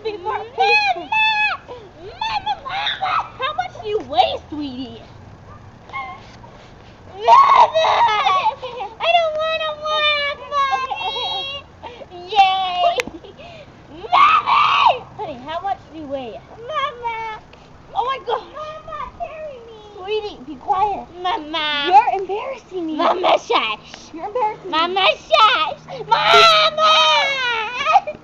before Mama! How much do you weigh, sweetie? Mama! I don't want to walk, Mommy! Yay! Mommy! Honey, how much do you weigh? Mama! Oh my God! Mama, carry me! Sweetie, be quiet. Mama! You're embarrassing me. Mama, shush! You're embarrassing me. Mama, shush! Mama!